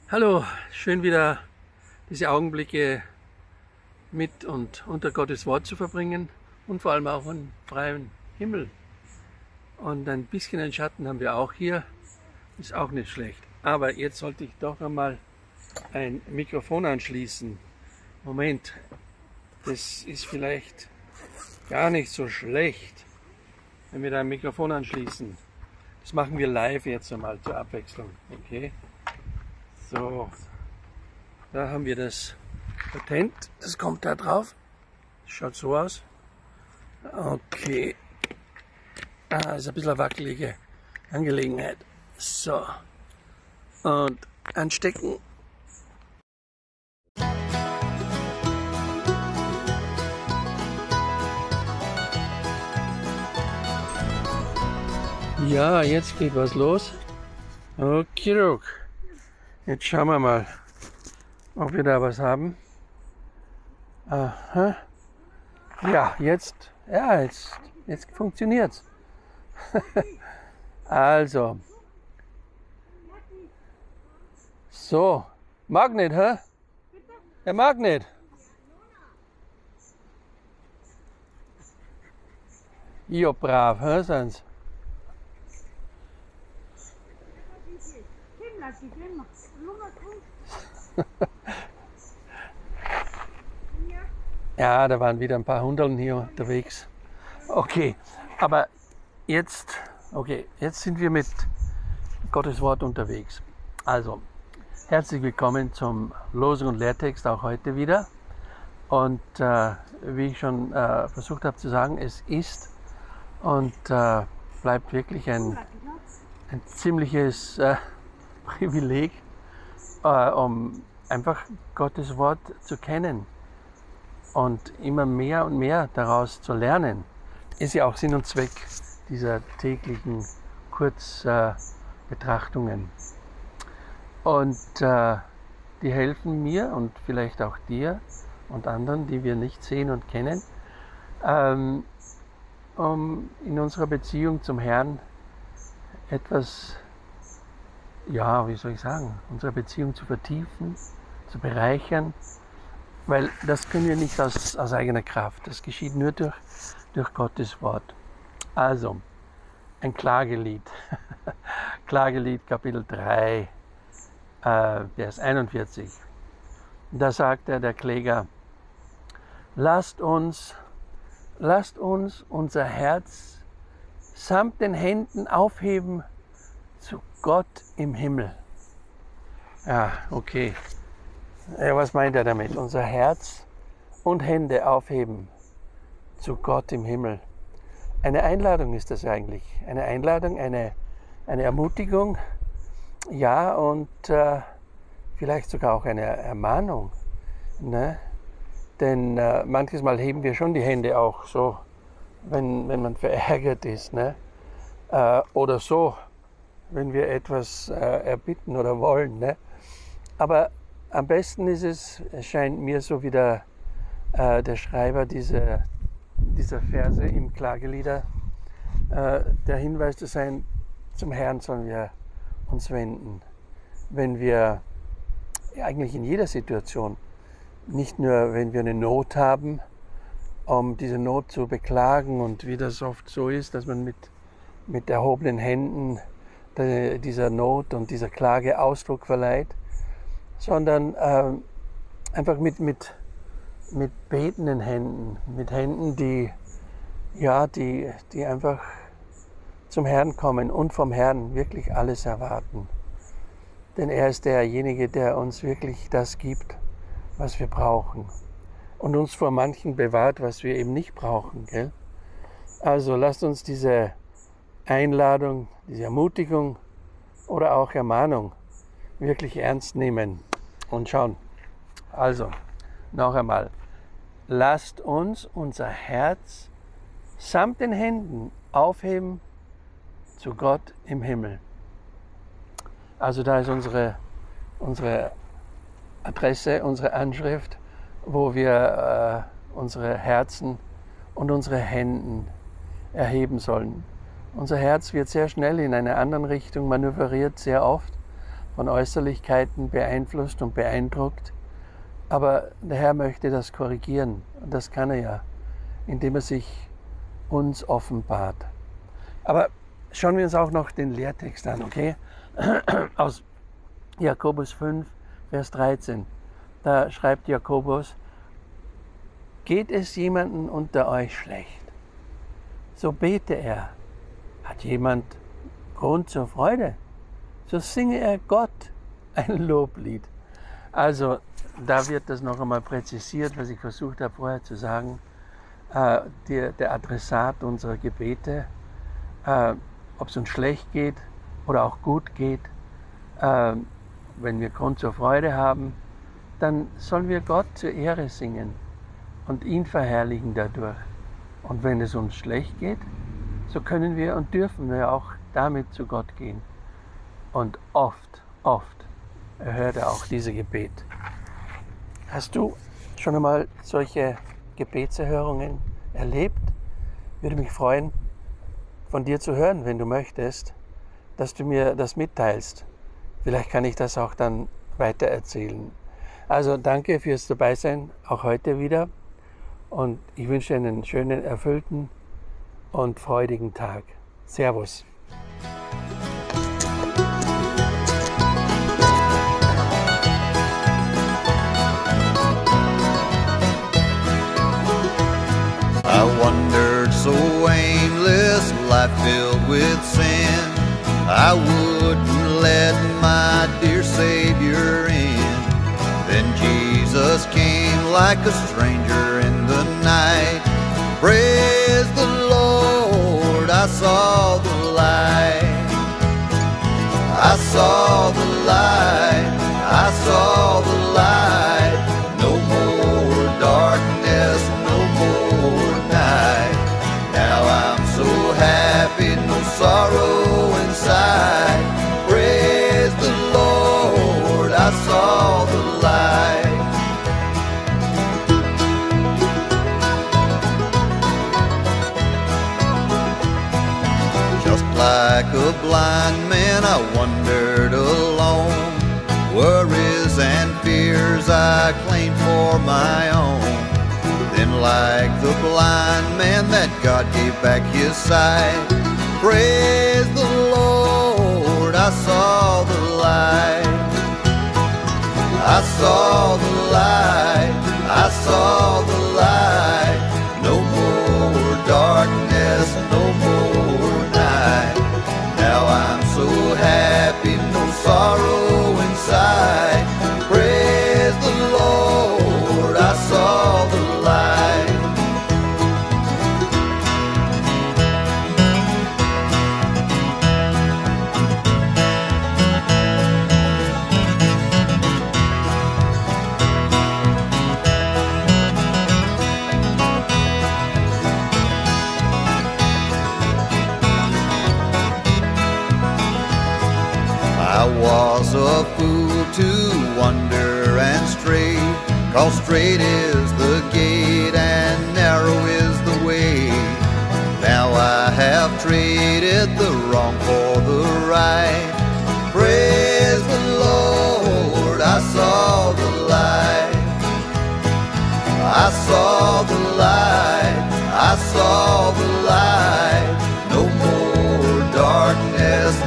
Hallo, schön wieder diese Augenblicke mit und unter Gottes Wort zu verbringen und vor allem auch einen freien Himmel. Und ein bisschen einen Schatten haben wir auch hier, ist auch nicht schlecht. Aber jetzt sollte ich doch einmal ein Mikrofon anschließen. Moment, das ist vielleicht gar nicht so schlecht, wenn wir da ein Mikrofon anschließen. Das machen wir live jetzt einmal zur Abwechslung, okay? So, da haben wir das Patent, das kommt da drauf, das schaut so aus. Okay, ist ein bisschen eine wackelige Angelegenheit. So, und anstecken. Ja, jetzt geht was los. Okay, jetzt schauen wir mal, ob wir da was haben. Aha. Ja, jetzt funktioniert's. Also. So. Magnet, hä? Der Magnet. Ja, brav, hä, sind's. Ja, da waren wieder ein paar Hundeln hier unterwegs. Okay, aber jetzt sind wir mit Gottes Wort unterwegs. Also, herzlich willkommen zum Losung und Lehrtext, auch heute wieder. Und wie ich schon versucht habe zu sagen, es ist und bleibt wirklich ein ziemliches Privileg, um einfach Gottes Wort zu kennen und immer mehr und mehr daraus zu lernen. Ist ja auch Sinn und Zweck dieser täglichen Kurzbetrachtungen. Und die helfen mir und vielleicht auch dir und anderen, die wir nicht sehen und kennen, um in unserer Beziehung zum Herrn etwas, ja, wie soll ich sagen, unsere Beziehung zu vertiefen, zu bereichern, weil das können wir nicht aus eigener Kraft. Das geschieht nur durch Gottes Wort. Also, ein Klagelied. Klagelied Kapitel 3, Vers 41. Da sagt der Kläger, lasst uns unser Herz samt den Händen aufheben zu Gott im Himmel. Ja, okay. Ja, was meint er damit? Unser Herz und Hände aufheben zu Gott im Himmel. Eine Einladung ist das eigentlich. Eine Einladung, eine Ermutigung, ja, und vielleicht sogar auch eine Ermahnung. Ne? Denn manches Mal heben wir schon die Hände auch so, wenn man verärgert ist. Ne? Oder so, wenn wir etwas erbitten oder wollen. Ne? Aber am besten ist es scheint mir, so wie der Schreiber dieser Verse im Klagelieder, der Hinweis zu sein, zum Herrn sollen wir uns wenden. Wenn wir eigentlich in jeder Situation, nicht nur wenn wir eine Not haben, um diese Not zu beklagen und wie das oft so ist, dass man mit erhobenen Händen dieser Not und dieser Klage Ausdruck verleiht, sondern einfach mit betenden Händen, mit Händen, die einfach zum Herrn kommen und vom Herrn wirklich alles erwarten. Denn er ist derjenige, der uns wirklich das gibt, was wir brauchen und uns vor manchen bewahrt, was wir eben nicht brauchen. Gell? Also lasst uns diese Einladung, diese Ermutigung oder auch Ermahnung wirklich ernst nehmen und schauen. Also, noch einmal, lasst uns unser Herz samt den Händen aufheben zu Gott im Himmel. Also da ist unsere Adresse, unsere Anschrift, wo wir unsere Herzen und unsere Händen erheben sollen. Unser Herz wird sehr schnell in eine andere Richtung manövriert, sehr oft, von Äußerlichkeiten beeinflusst und beeindruckt. Aber der Herr möchte das korrigieren. Und das kann er ja, indem er sich uns offenbart. Aber schauen wir uns auch noch den Lehrtext an, okay? Aus Jakobus 5, Vers 13. Da schreibt Jakobus: Geht es jemandem unter euch schlecht, so bete er. Hat jemand Grund zur Freude, so singe er Gott ein Loblied. Also da wird das noch einmal präzisiert, was ich versucht habe vorher zu sagen. Der Adressat unserer Gebete, ob es uns schlecht geht oder auch gut geht, wenn wir Grund zur Freude haben, dann sollen wir Gott zur Ehre singen und ihn verherrlichen dadurch. Und wenn es uns schlecht geht, so können wir und dürfen wir auch damit zu Gott gehen. Und oft erhört er auch diese Gebet. Hast du schon einmal solche Gebetserhörungen erlebt? Würde mich freuen, von dir zu hören, wenn du möchtest, dass du mir das mitteilst. Vielleicht kann ich das auch dann weitererzählen. Also danke fürs Dabeisein, auch heute wieder. Und ich wünsche dir einen schönen, erfüllten und freudigen Tag. Servus. I wandered so aimless, life filled with sin. I wouldn't let my dear Savior in. Then Jesus came like a stranger in the night. Praise the Lord, I saw the light. I saw the light, I saw the light. No more darkness, no more night. Now I'm so happy, no sorrow inside. Praise the Lord, I saw the light. Just like a blind man, I wandered alone. Worries and fears I claimed for my own. Then like the blind man that God gave back his sight. Praise the Lord, I saw the light. I saw the light, I saw the light. No more darkness, no more night. Now I'm so happy, no sorrow inside. Praise the Lord, I saw the light. I was a fool to wander and stray, 'cause straight is the gate and narrow is the way. Now I have traded the wrong for the right. Praise the Lord, I saw the light. I saw the light, I saw the light. No more darkness,